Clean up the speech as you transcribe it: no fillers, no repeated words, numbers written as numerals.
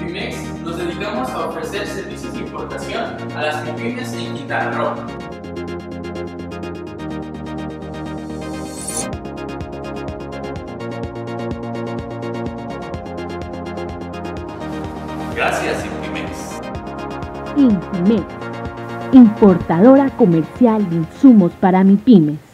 Impimex nos dedicamos a ofrecer servicios de importación a las MIPYMES en Quintana Roo. Gracias, Impimex. Impimex, importadora comercial de insumos para MIPYMES.